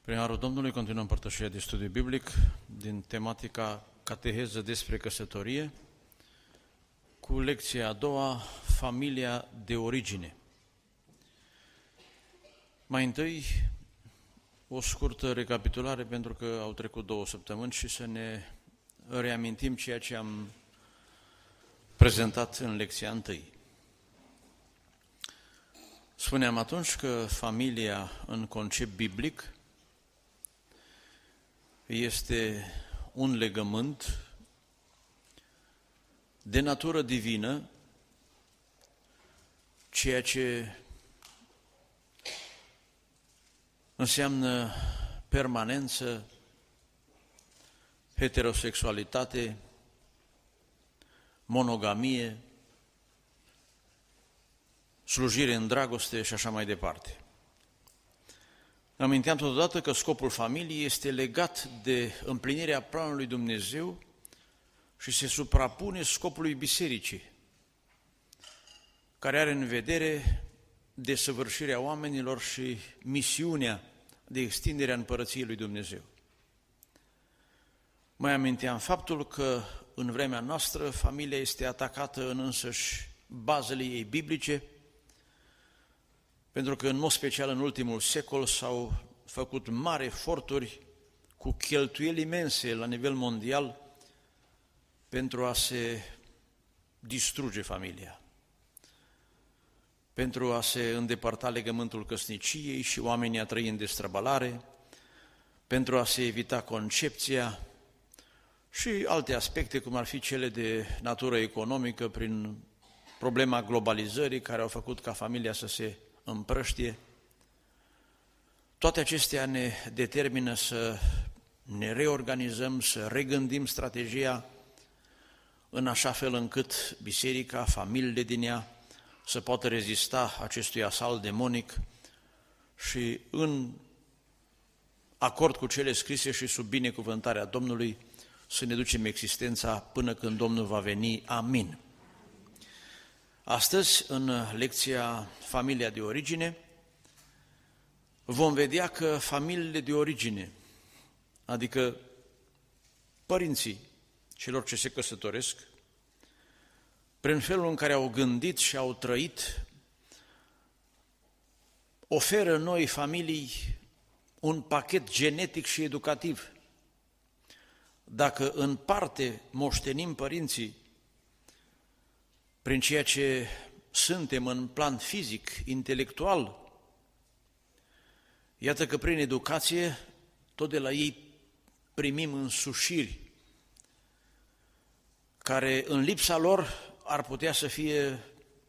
Prin harul Domnului continuăm părtășia de studiu biblic din tematica cateheză despre căsătorie, cu lecția a doua, familia de origine. Mai întâi, o scurtă recapitulare, pentru că au trecut 2 săptămâni și să ne reamintim ceea ce am prezentat în lecția întâi. Spuneam atunci că familia, în concept biblic, este un legământ de natură divină, ceea ce înseamnă permanență, heterosexualitate, monogamie, slujire în dragoste și așa mai departe. Aminteam totodată că scopul familiei este legat de împlinirea planului Dumnezeu și se suprapune scopului bisericii, care are în vedere desăvârșirea oamenilor și misiunea de extindere a împărăției lui Dumnezeu. Mai aminteam faptul că în vremea noastră familia este atacată în însăși bazele ei biblice, pentru că în mod special în ultimul secol s-au făcut mari eforturi cu cheltuieli imense la nivel mondial pentru a se distruge familia, pentru a se îndepărta legământul căsniciei și oamenii a trăi în destrăbălare, pentru a se evita concepția și alte aspecte, cum ar fi cele de natură economică, prin problema globalizării, care au făcut ca familia să se împrăștie. Toate acestea ne determină să ne reorganizăm, să regândim strategia în așa fel încât biserica, familiile din ea, să poată rezista acestui asalt demonic și în acord cu cele scrise și sub binecuvântarea Domnului să ne ducem existența până când Domnul va veni. Amin. Astăzi, în lecția Familia de origine, vom vedea că familiile de origine, adică părinții celor ce se căsătoresc, prin felul în care au gândit și au trăit, oferă noi familii un pachet genetic și educativ. Dacă în parte moștenim părinții prin ceea ce suntem în plan fizic, intelectual, iată că prin educație tot de la ei primim însușiri care în lipsa lor ar putea să fie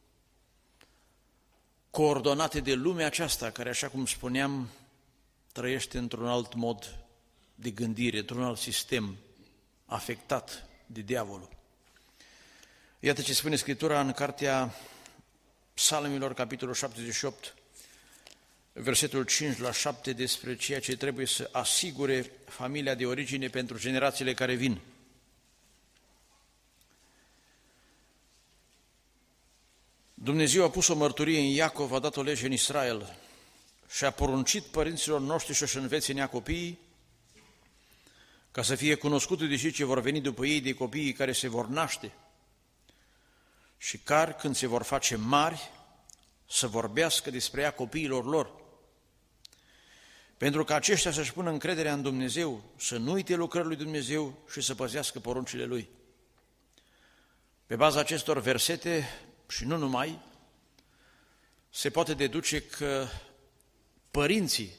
coordonate de lumea aceasta, care, așa cum spuneam, trăiește într-un alt mod de gândire, într-un alt sistem afectat de diavolul. Iată ce spune Scriptura în cartea Psalmilor, capitolul 78, versetul 5-7, despre ceea ce trebuie să asigure familia de origine pentru generațiile care vin. Dumnezeu a pus o mărturie în Iacov, a dat o lege în Israel și a poruncit părinților noștri să-și învețe în ea copiii, ca să fie cunoscute de cei ce vor veni după ei, de copiii care se vor naște și care, când se vor face mari, să vorbească despre ea copiilor lor, pentru că aceștia să-și pună încrederea în Dumnezeu, să nu uite lucrările lui Dumnezeu și să păzească poruncile Lui. Pe baza acestor versete, și nu numai, se poate deduce că părinții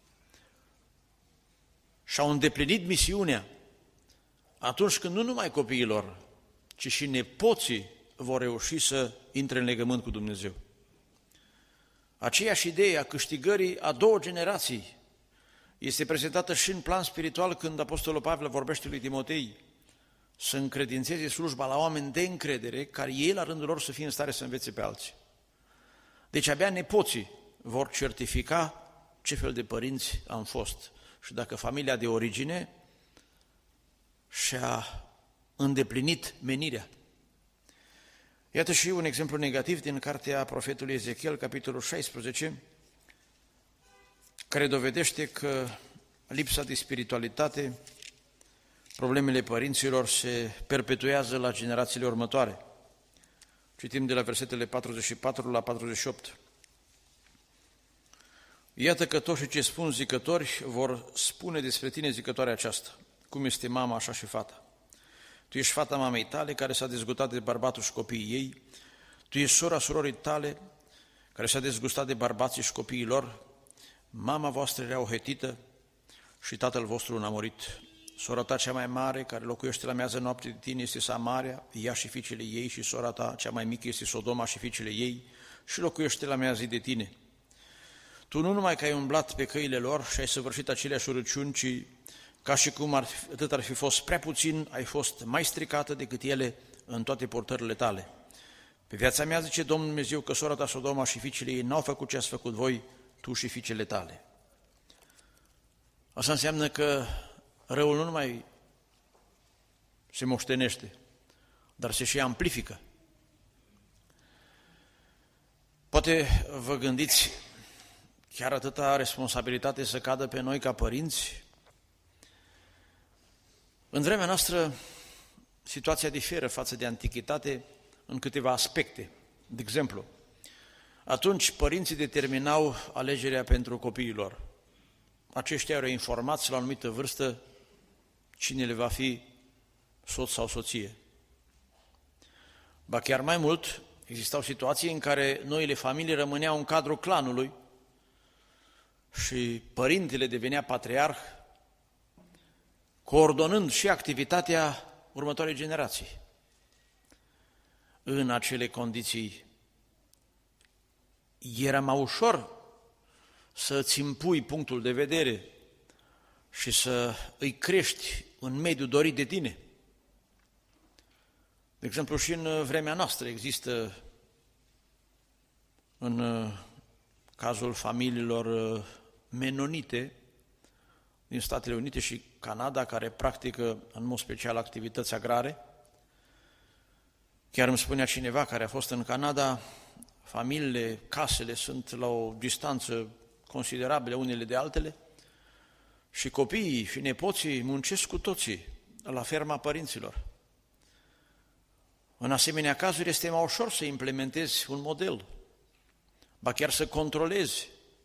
și-au îndeplinit misiunea atunci când nu numai copiilor, ci și nepoții vor reuși să intre în legământ cu Dumnezeu. Aceeași idee a câștigării a 2 generații este prezentată și în plan spiritual când Apostolul Pavel vorbește lui Timotei să încredințeze slujba la oameni de încredere, care ei la rândul lor să fie în stare să învețe pe alții. Deci abia nepoții vor certifica ce fel de părinți am fost și dacă familia de origine și-a îndeplinit menirea. Iată și un exemplu negativ din cartea profetului Ezechiel, capitolul 16, care dovedește că lipsa de spiritualitate, problemele părinților se perpetuează la generațiile următoare. Citim de la versetele 44 la 48. Iată că toți ce spun zicători vor spune despre tine zicătoarea aceasta. Cum este mama, așa și fata. Tu ești fata mamei tale, care s-a dezgustat de bărbatul și copiii ei. Tu ești sora surorii tale, care s-a dezgustat de bărbații și copiii lor. Mama voastră era o hetită și tatăl vostru un amorit. Sora ta cea mai mare, care locuiește la miază noapte de tine, este Samaria, ea și fiicele ei, și sora ta cea mai mică este Sodoma și fiicele ei, și locuiește la miază de tine. Tu nu numai că ai umblat pe căile lor și ai săvârșit aceleași urăciuni, ci ca și cum atât ar fi fost prea puțin, ai fost mai stricată decât ele în toate purtările tale. Pe viața mea, zice Domnul Dumnezeu, că sora ta Sodoma și fiicele ei n-au făcut ce ați făcut voi, tu și fiicele tale. Asta înseamnă că răul nu numai se moștenește, dar se și amplifică. Poate vă gândiți, chiar atâta responsabilitate să cadă pe noi ca părinți? În vremea noastră, situația diferă față de antichitate în câteva aspecte. De exemplu, atunci părinții determinau alegerea pentru copiii lor. Aceștia erau informați la o anumită vârstă cine le va fi soț sau soție. Ba chiar mai mult, existau situații în care noile familii rămâneau în cadrul clanului și părintele devenea patriarh, coordonând și activitatea următoarei generații. În acele condiții era mai ușor să îți impui punctul de vedere și să îi crești în mediul dorit de tine. De exemplu, și în vremea noastră există, în cazul familiilor menonite din Statele Unite și Canada, care practică în mod special activități agrare. Chiar îmi spunea cineva care a fost în Canada, familiile, casele sunt la o distanță considerabilă unele de altele și copiii și nepoții muncesc cu toții la ferma părinților. În asemenea cazuri este mai ușor să implementezi un model, ba chiar să controlezi.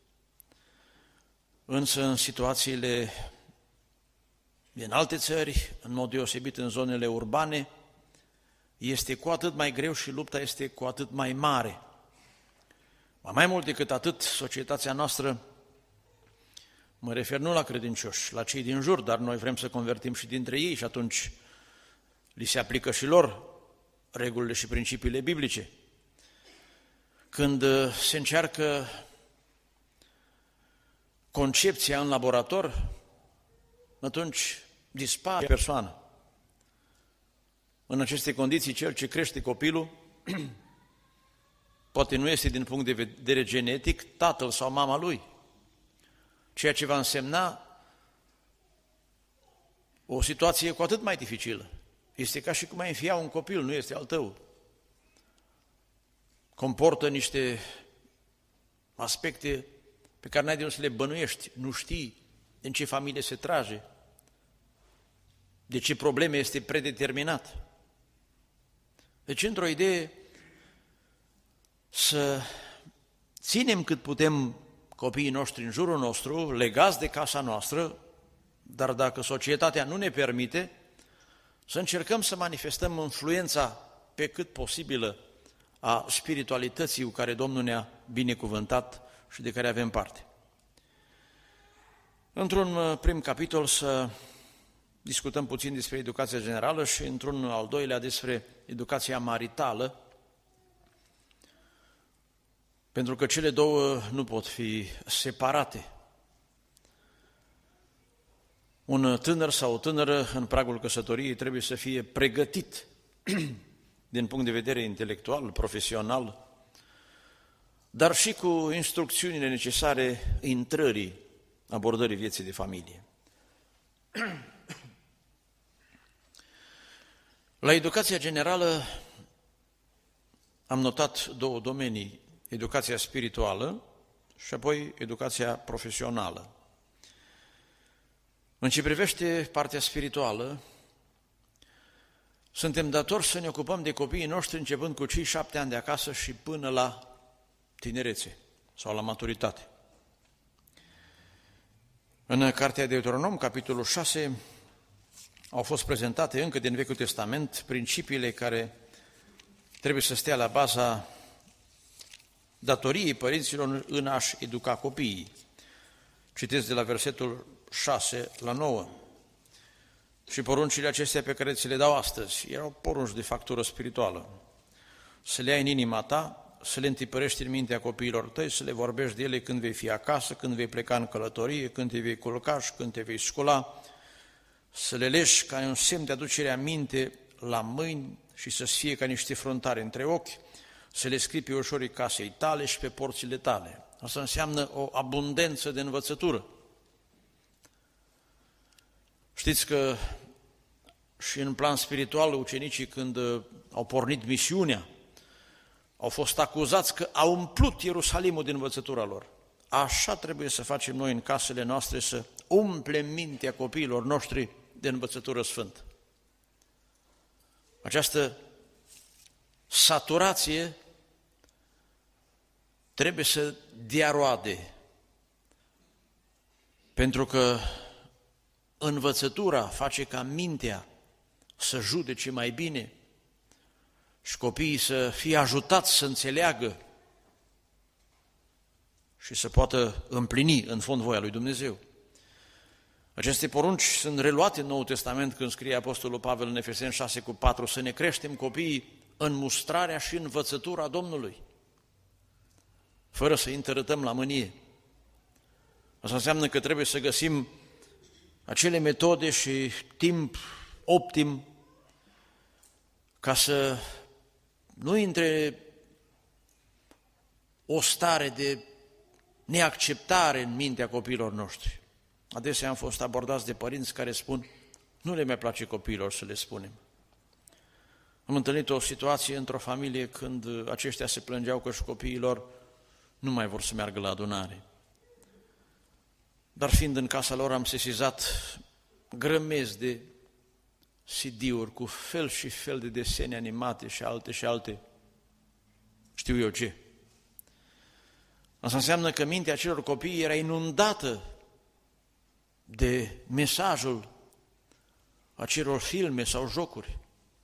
Însă în situațiile din alte țări, în mod deosebit în zonele urbane, este cu atât mai greu și lupta este cu atât mai mare. Mai mult decât atât, societatea noastră, mă refer nu la credincioși, la cei din jur, dar noi vrem să convertim și dintre ei și atunci li se aplică și lor regulile și principiile biblice. Când se încearcă concepția în laborator, atunci dispare persoana. În aceste condiții, cel ce crește copilul, poate nu este din punct de vedere genetic tatăl sau mama lui, ceea ce va însemna o situație cu atât mai dificilă. Este ca și cum ai înfia un copil, nu este al tău. Comportă niște aspecte pe care n-ai de unde să le bănuiești, nu știi în ce familie se trage, de ce probleme este predeterminat. Deci, într-o idee, să ținem cât putem copiii noștri în jurul nostru, legați de casa noastră, dar dacă societatea nu ne permite, să încercăm să manifestăm influența pe cât posibilă a spiritualității cu care Domnul ne-a binecuvântat și de care avem parte. Într-un prim capitol să discutăm puțin despre educația generală și într-un al doilea despre educația maritală, pentru că cele două nu pot fi separate. Un tânăr sau o tânără în pragul căsătoriei trebuie să fie pregătit din punct de vedere intelectual, profesional, dar și cu instrucțiunile necesare intrării, abordării vieții de familie. La educația generală am notat două domenii, educația spirituală și apoi educația profesională. În ce privește partea spirituală, suntem datori să ne ocupăm de copiii noștri începând cu cei 7 ani de acasă și până la tinerețe sau la maturitate. În Cartea Deuteronom, capitolul 6, au fost prezentate încă din Vechiul Testament principiile care trebuie să stea la baza datoriei părinților în a-și educa copiii. Citesc de la versetul 6 la 9. Și poruncile acestea pe care ți le dau astăzi erau porunci de factură spirituală. Să le ai în inima ta, să le întipărești în mintea copiilor tăi, să le vorbești de ele când vei fi acasă, când vei pleca în călătorie, când te vei culca și când te vei scula, să le legi ca un semn de aducere aminte la mâini și să-ți fie ca niște frontare între ochi, să le scrii pe ușorii casei tale și pe porțile tale. Asta înseamnă o abundență de învățătură. Știți că și în plan spiritual ucenicii când au pornit misiunea, au fost acuzați că au umplut Ierusalimul din învățătura lor. Așa trebuie să facem noi în casele noastre, să umplem mintea copiilor noștri de învățătură sfântă. Această saturație trebuie să dea roade, pentru că învățătura face ca mintea să judece mai bine și copiii să fie ajutați să înțeleagă și să poată împlini în fond voia lui Dumnezeu. Aceste porunci sunt reluate în Noul Testament când scrie Apostolul Pavel în Efeseni 6:4, să ne creștem copiii în mustrarea și învățătura Domnului, fără să întărâtăm la mânie. Asta înseamnă că trebuie să găsim acele metode și timp optim ca să nu intre o stare de neacceptare în mintea copiilor noștri. Adesea am fost abordați de părinți care spun, nu le mai place copiilor să le spunem. Am întâlnit o situație într-o familie când aceștia se plângeau că și copiilor nu mai vor să meargă la adunare. Dar fiind în casa lor, am sesizat grămezi de CD-uri cu fel și fel de desene animate și alte, știu eu ce. Asta înseamnă că mintea acelor copii era inundată de mesajul acelor filme sau jocuri.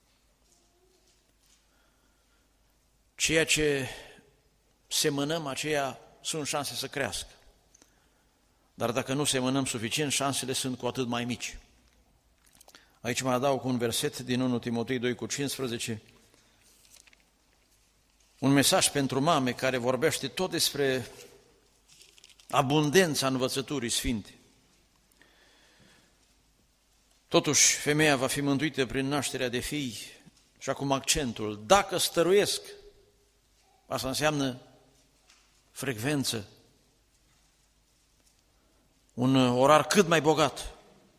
Ceea ce semănăm, aceea sunt șanse să crească. Dar dacă nu semănăm suficient, șansele sunt cu atât mai mici. Aici mă adaug un verset din 1 Timotei 2:15, un mesaj pentru mame care vorbește tot despre abundența învățăturii sfinte. Totuși, femeia va fi mântuită prin nașterea de fii și acum accentul, dacă stăruiesc, asta înseamnă frecvență, un orar cât mai bogat,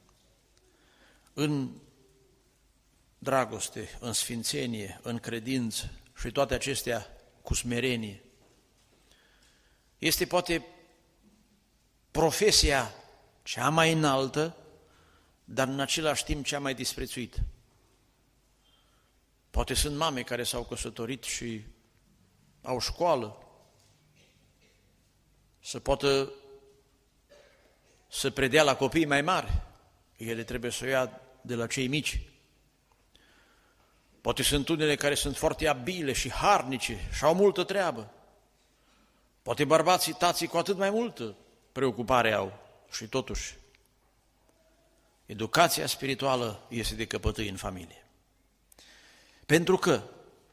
în dragoste, în sfințenie, în credință și toate acestea cu smerenie. Este poate profesia cea mai înaltă, dar în același timp cea mai disprețuită. Poate sunt mame care s-au căsătorit și au școală, să poată să predea la copii mai mari. Ele trebuie să o ia de la cei mici. Poate sunt unele care sunt foarte abile și harnice și au multă treabă. Poate bărbații, tații cu atât mai multă preocupare au. Și totuși, educația spirituală este de căpătâi în familie. Pentru că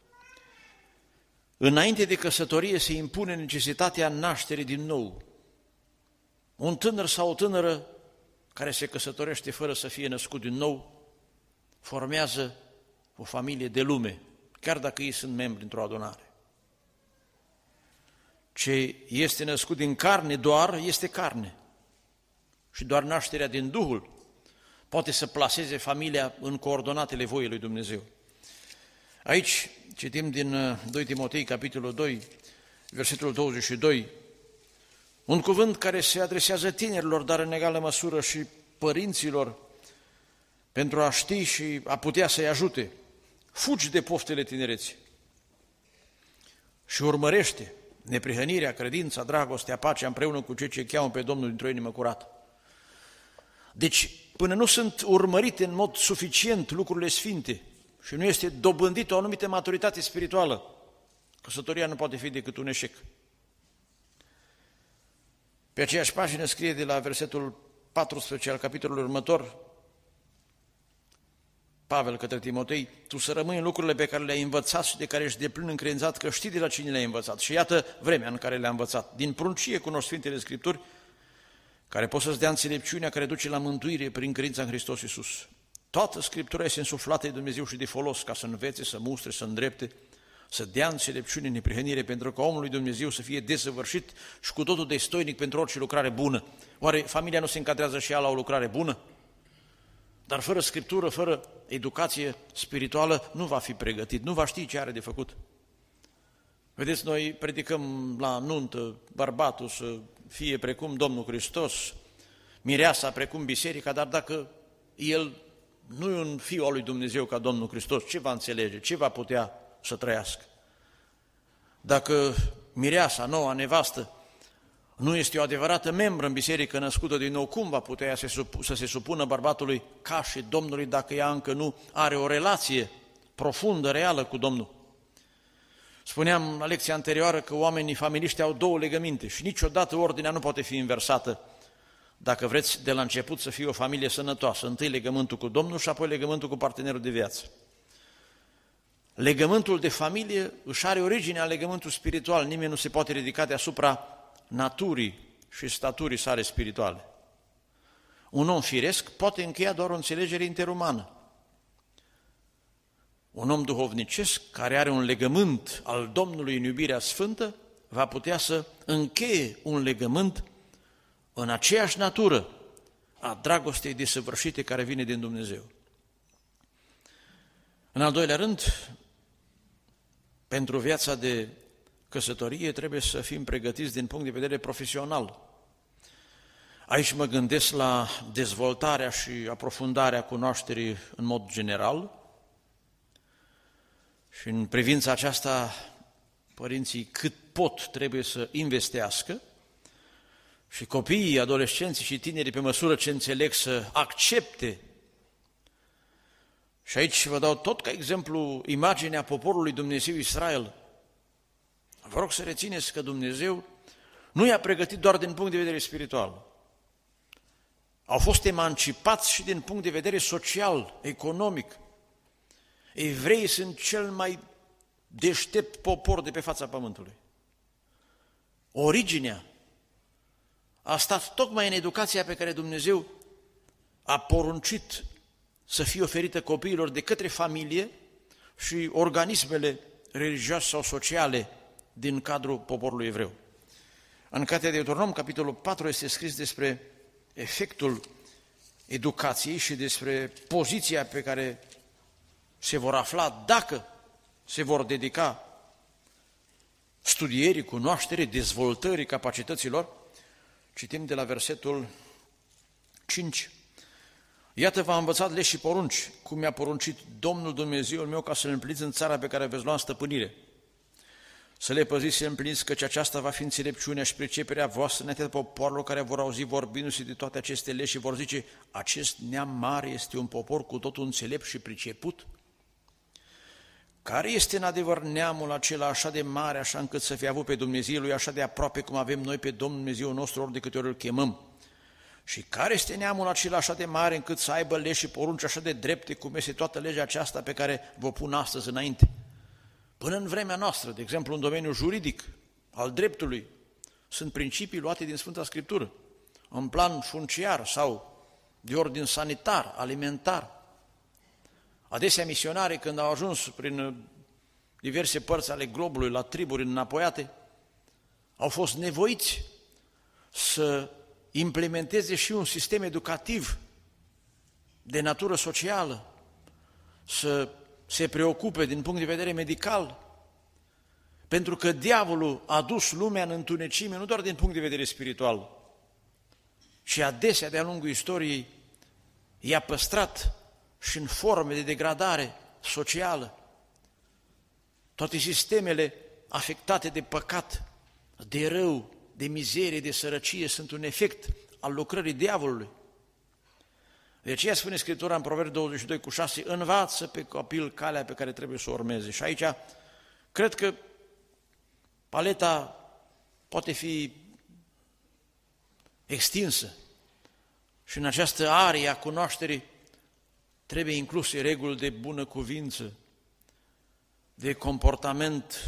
înainte de căsătorie se impune necesitatea nașterii din nou. Un tânăr sau o tânără care se căsătorește fără să fie născut din nou, formează o familie de lume, chiar dacă ei sunt membri într-o adunare. Ce este născut din carne doar este carne și doar nașterea din Duhul poate să plaseze familia în coordonatele voii lui Dumnezeu. Aici citim din 2 Timotei, capitolul 2, versetul 22, un cuvânt care se adresează tinerilor, dar în egală măsură și părinților pentru a ști și a putea să-i ajute. Fugi de poftele tinereții și urmărește neprihănirea, credința, dragostea, pacea împreună cu cei ce cheamă pe Domnul dintr-o inimă curată. Deci, până nu sunt urmărite în mod suficient lucrurile sfinte și nu este dobândită o anumită maturitate spirituală, căsătoria nu poate fi decât un eșec. Pe aceeași pagină scrie de la versetul 14 al capitolului următor, Pavel către Timotei: tu să rămâi în lucrurile pe care le-ai învățat și de care ești deplin încredințat că știi de la cine le-ai învățat. Și iată vremea în care le-a învățat. Din pruncie cunoști Sfintele Scripturi, care pot să-ți dea înțelepciunea care duce la mântuire prin credința în Hristos Iisus. Toată Scriptura este însuflată de Dumnezeu și de folos, ca să învețe, să mustre, să îndrepte, să dea înțelepciune, neprihănire, pentru că omul lui Dumnezeu să fie desăvârșit și cu totul destoinic pentru orice lucrare bună. Oare familia nu se încadrează și ea la o lucrare bună? Dar fără Scriptură, fără educație spirituală, nu va fi pregătit, nu va ști ce are de făcut. Vedeți, noi predicăm la nuntă bărbatul să fie precum Domnul Hristos, mireasa precum biserica, dar dacă el nu e un fiu al lui Dumnezeu ca Domnul Hristos, ce va înțelege, ce va putea să trăiască? Dacă mireasa, noua nevastă, nu este o adevărată membră în biserică născută din nou, cum va putea să se supună bărbatului ca și Domnului dacă ea încă nu are o relație profundă, reală cu Domnul? Spuneam la lecția anterioară că oamenii familiști au două legăminte și niciodată ordinea nu poate fi inversată dacă vreți de la început să fie o familie sănătoasă. Întâi legământul cu Domnul și apoi legământul cu partenerul de viață. Legământul de familie își are originea în legământul spiritual. Nimeni nu se poate ridica deasupra naturii și staturii sale spirituale. Un om firesc poate încheia doar o înțelegere interumană. Un om duhovnicesc care are un legământ al Domnului în iubirea sfântă va putea să încheie un legământ în aceeași natură a dragostei desăvârșite care vine din Dumnezeu. În al doilea rând, pentru viața de căsătorie trebuie să fim pregătiți din punct de vedere profesional. Aici mă gândesc la dezvoltarea și aprofundarea cunoașterii în mod general și în privința aceasta părinții cât pot trebuie să investească și copiii, adolescenții și tinerii pe măsură ce înțeleg să accepte. Și aici vă dau tot ca exemplu imaginea poporului Dumnezeu Israel. Vă rog să rețineți că Dumnezeu nu i-a pregătit doar din punct de vedere spiritual. Au fost emancipați și din punct de vedere social, economic. Evreii sunt cel mai deștept popor de pe fața pământului. Originea a stat tocmai în educația pe care Dumnezeu a poruncit să fie oferită copiilor de către familie și organismele religioase sau sociale din cadrul poporului evreu. În Cartea de Deuteronom, capitolul 4, este scris despre efectul educației și despre poziția pe care se vor afla dacă se vor dedica studierii, cunoașterii, dezvoltării capacităților. Citim de la versetul 5. Iată, v-am învățat legi și porunci, cum mi-a poruncit Domnul Dumnezeul meu, ca să le împliniți în țara pe care veți lua în stăpânire. Să le păziți și împliniți, căci aceasta va fi înțelepciunea și priceperea voastră înaintea popoarelor care vor auzi vorbindu-se de toate aceste legi și vor zice: acest neam mare este un popor cu totul înțelept și priceput. Care este în adevăr neamul acela așa de mare, așa încât să fie avut pe Dumnezeu lui așa de aproape cum avem noi pe Domnul Dumnezeu nostru ori de câte ori îl chemăm? Și care este neamul acela așa de mare încât să aibă legi și porunci așa de drepte cum este toată legea aceasta pe care vă pun astăzi înainte? Până în vremea noastră, de exemplu, în domeniul juridic al dreptului, sunt principii luate din Sfânta Scriptură, în plan funciar sau de ordin sanitar, alimentar. Adesea misionari, când au ajuns prin diverse părți ale globului la triburi înapoiate, au fost nevoiți să implementeze și un sistem educativ de natură socială, să se preocupe din punct de vedere medical, pentru că diavolul a dus lumea în întunecime, nu doar din punct de vedere spiritual, ci adesea de-a lungul istoriei i-a păstrat și în forme de degradare socială. Toate sistemele afectate de păcat, de rău, de mizerie, de sărăcie sunt un efect al lucrării diavolului. De aceea spune Scriptura în Proverbi 22:6, învață pe copil calea pe care trebuie să o urmeze. Și aici cred că paleta poate fi extinsă și în această arie a cunoașterii trebuie incluse reguli de bună cuvință, de comportament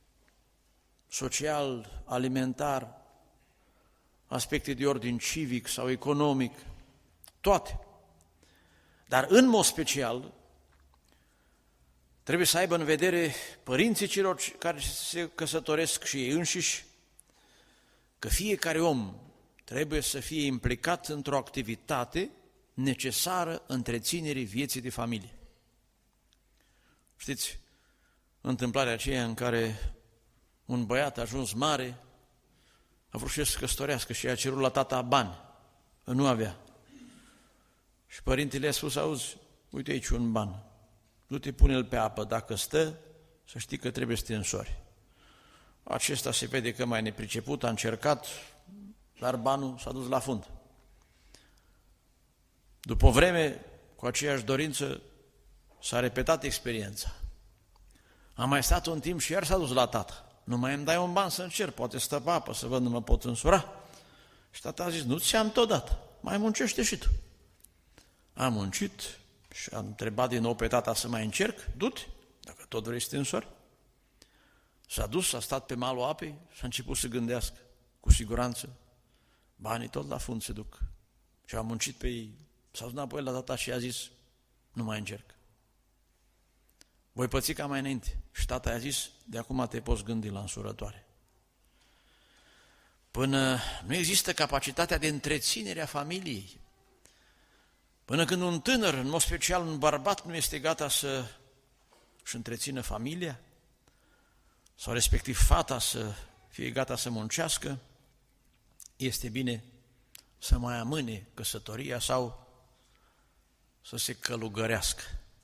social, alimentar, aspecte de ordin civic sau economic, toate. Dar în mod special trebuie să aibă în vedere părinții celor care se căsătoresc și ei înșiși, că fiecare om trebuie să fie implicat într-o activitate necesară întreținerii vieții de familie. Știți, întâmplarea aceea în care un băiat a ajuns mare, a vrut și să se căsătorească și a cerut la tata bani, nu avea. Și părintele a spus, auzi, uite aici un ban, du-te, pune-l pe apă, dacă stă, să știi că trebuie să te însori. Acesta se vede că mai nepriceput, a încercat, dar banul s-a dus la fund. După o vreme, cu aceeași dorință, s-a repetat experiența. A mai stat un timp și iar s-a dus la tată. Nu mai îmi dai un ban să încerc, poate stă pe apă, să văd, nu mă pot însura. Și tata a zis, nu ți-am tot dat, mai muncește și tu. Am muncit și am întrebat din nou pe tata să mai încerc, du-te, dacă tot vrei să te însori. S-a dus, a stat pe malul apei și a început să gândească, cu siguranță, banii tot la fund se duc. Și am muncit pe ei, s-a dus înapoi la tata și a zis, nu mai încerc. Voi păți ca mai înainte. Și tata i-a zis, de acum te poți gândi la însurătoare. Până nu există capacitatea de întreținere a familiei, până când un tânăr, în mod special un bărbat, nu este gata să-și întrețină familia, sau respectiv fata să fie gata să muncească, este bine să mai amâne căsătoria sau să se călugărească.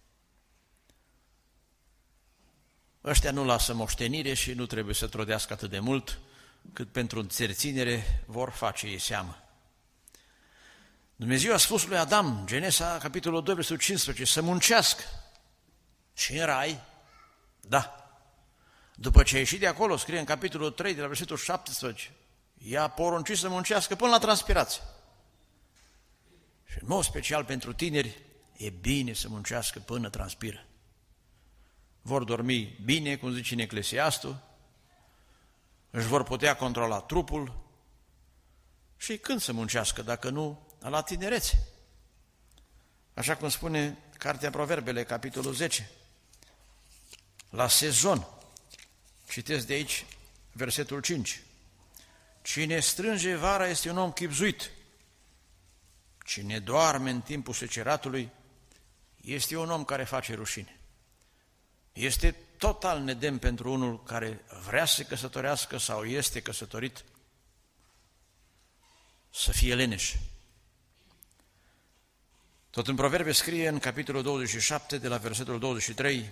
Ăștia nu lasă moștenire și nu trebuie să trodească atât de mult cât pentru întreținere vor face ei seamă. Dumnezeu a spus lui Adam, Genesa, capitolul 2, versetul 15, să muncească. Și în rai, da. După ce a ieșit de acolo, scrie în capitolul 3, de la versetul 17, i-a poruncit să muncească până la transpirație. Și în mod special pentru tineri, e bine să muncească până transpiră. Vor dormi bine, cum zice în Eclesiastul, își vor putea controla trupul și când să muncească, dacă nu, la tinerețe. Așa cum spune Cartea Proverbele, capitolul 10, la sezon. Citesc de aici versetul 5. Cine strânge vara este un om chibzuit. Cine doarme în timpul seceratului este un om care face rușine. Este total nedemn pentru unul care vrea să se căsătorească sau este căsătorit să fie leneș. Tot în Proverbe scrie în capitolul 27, de la versetul 23,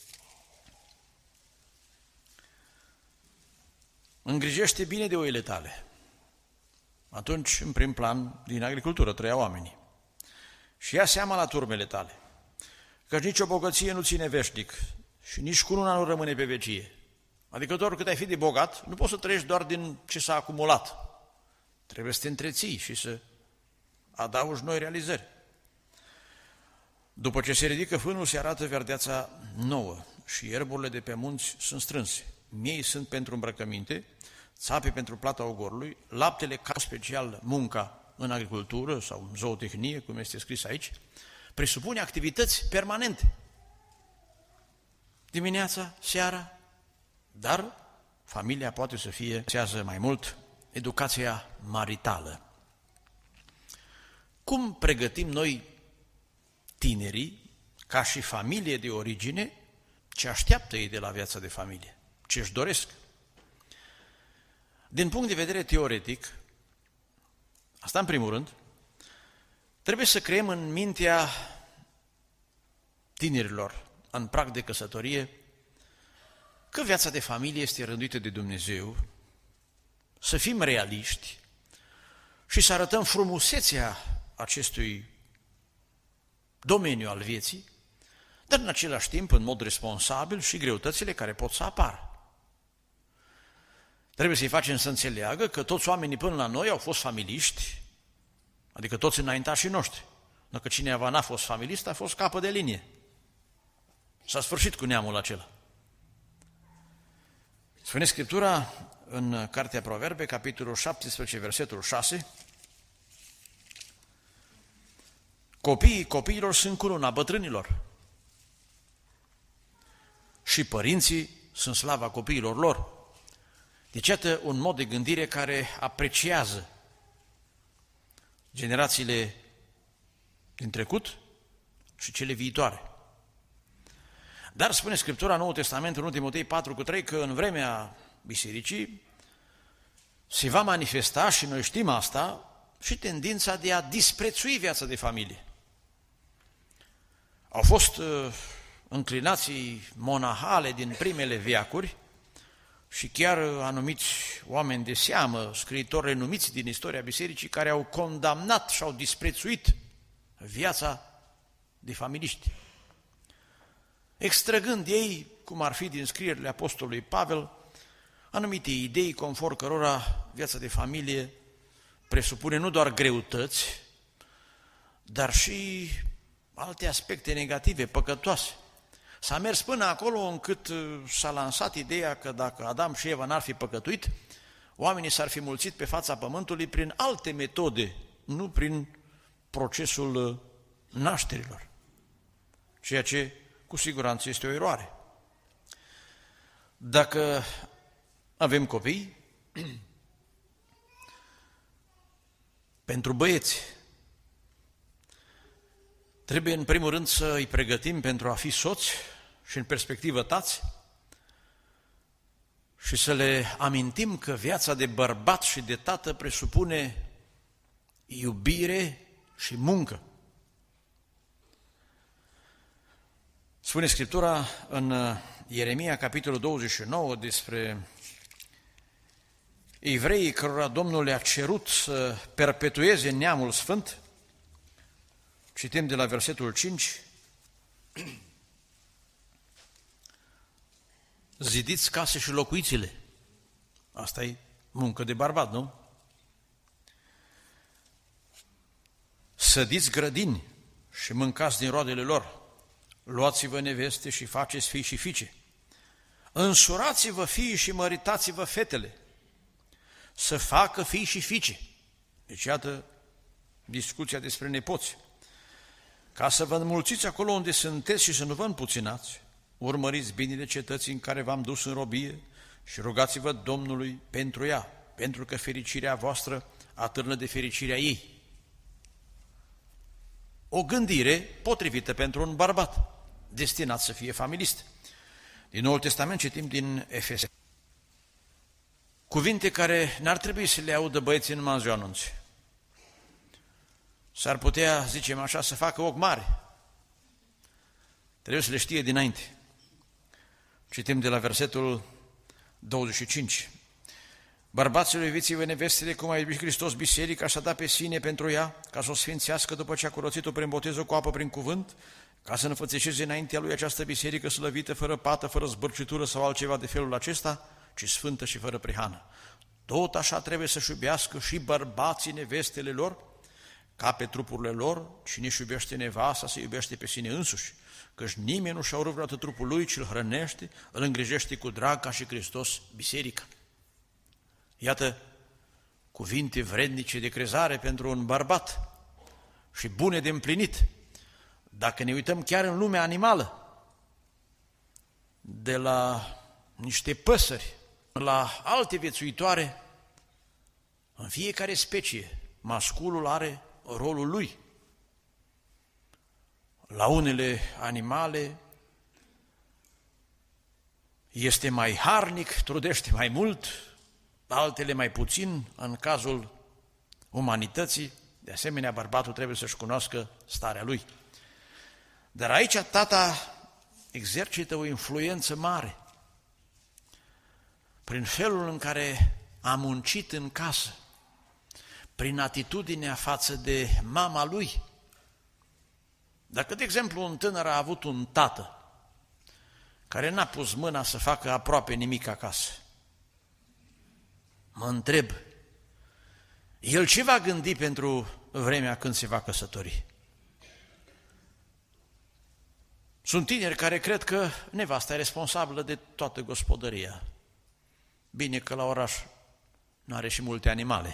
îngrijește bine de oile tale. Atunci, în prim plan, din agricultură trăiau oamenii. Și ia seama la turmele tale, căci nicio bogăție nu ține veșnic și nici cununa nu rămâne pe vecie. Adică doar cât ai fi de bogat, nu poți să trăiești doar din ce s-a acumulat. Trebuie să te întreții și să adaugi noi realizări. După ce se ridică fânul, se arată verdeața nouă și ierburile de pe munți sunt strânse. Miei sunt pentru îmbrăcăminte, țapii pentru plata ogorului, laptele ca special munca în agricultură sau în zootehnie, cum este scris aici, presupune activități permanente. Dimineața, seara, dar familia poate să fie, mai mult, educația maritală. Cum pregătim noi tinerii, ca și familie de origine, ce așteaptă ei de la viața de familie, ce își doresc? Din punct de vedere teoretic, asta în primul rând, Trebuie să creăm în mintea tinerilor în prag de căsătorie că viața de familie este rânduită de Dumnezeu, să fim realiști și să arătăm frumusețea acestui domeniu al vieții, dar în același timp, în mod responsabil, și greutățile care pot să apară. Trebuie să-i facem să înțeleagă că toți oamenii până la noi au fost familiști, adică toți înaintașii noștri. Dacă cineva n-a fost familist, a fost capă de linie. S-a sfârșit cu neamul acela. Spune Scriptura în Cartea Proverbe, capitolul 17, versetul 6, copiii copiilor sunt cununa bătrânilor și părinții sunt slava copiilor lor. Deci, iată un mod de gândire care apreciază generațiile din trecut și cele viitoare. Dar spune Scriptura în Noul Testament, în 1 Timotei 4,3, că în vremea bisericii se va manifesta, și noi știm asta, și tendința de a disprețui viața de familie. Au fost înclinații monahale din primele veacuri și chiar anumiți oameni de seamă, scriitori renumiți din istoria bisericii, care au condamnat și au disprețuit viața de familiști, extrăgând ei, cum ar fi din scrierile apostolului Pavel, anumite idei conform cărora viața de familie presupune nu doar greutăți, dar și alte aspecte negative, păcătoase. S-a mers până acolo încât s-a lansat ideea că dacă Adam și Eva n-ar fi păcătuit, oamenii s-ar fi mulțit pe fața pământului prin alte metode, nu prin procesul nașterilor, ceea ce cu siguranță este o eroare. Dacă avem copii, pentru băieți, trebuie în primul rând să îi pregătim pentru a fi soți și în perspectivă tați și să le amintim că viața de bărbat și de tată presupune iubire și muncă. Spune Scriptura în Ieremia, capitolul 29, despre evreii cărora Domnul le-a cerut să perpetueze neamul sfânt. Citim de la versetul 5. Zidiți case și locuiți-le. Asta e muncă de bărbat, nu? Sădiți grădini și mâncați din roadele lor. Luați-vă neveste și faceți fii și fiice. Însurați-vă fiii și măritați-vă fetele. Să facă fii și fiice. Deci iată discuția despre nepoți. Ca să vă înmulțiți acolo unde sunteți și să nu vă împuținați, urmăriți binele cetății în care v-am dus în robie și rugați-vă Domnului pentru ea, pentru că fericirea voastră atârnă de fericirea ei. O gândire potrivită pentru un bărbat, destinat să fie familist. Din Noul Testament citim din Efeseni. Cuvinte care n-ar trebui să le audă băieții numai în ziua anunții. S-ar putea, zicem așa, să facă ochi mari. Trebuie să le știe dinainte. Citim de la versetul 25. Bărbaților, iubiți-vă nevestele cum a iubit Hristos biserica și a dat pe sine pentru ea, ca să o sfințească după ce a curățit-o prin botezul cu apă prin cuvânt, ca să înfățișeze înaintea lui această biserică slăvită, fără pată, fără zbârcitură sau altceva de felul acesta, ci sfântă și fără prihană. Tot așa trebuie să-și iubească și bărbații nevestele lor, ca pe trupurile lor. Cine își iubește nevasta se iubește pe sine însuși, căci nimeni nu și-a urât vreodată trupul lui, ci îl hrănește, îl îngrijește cu drag ca și Hristos biserica. Iată cuvinte vrednice de crezare pentru un bărbat și bune de împlinit. Dacă ne uităm chiar în lumea animală, de la niște păsări la alte viețuitoare, în fiecare specie, masculul are rolul lui. La unele animale este mai harnic, trudește mai mult, altele mai puțin. În cazul umanității, De asemenea, bărbatul trebuie să-și cunoască starea lui. Dar aici tata exercită o influență mare prin felul în care a muncit în casă, prin atitudinea față de mama lui. Dacă, de exemplu, un tânăr a avut un tată care n-a pus mâna să facă aproape nimic acasă, mă întreb, el ce va gândi pentru vremea când se va căsători? Sunt tineri care cred că nevasta e responsabilă de toată gospodăria. Bine că la oraș nu are și multe animale.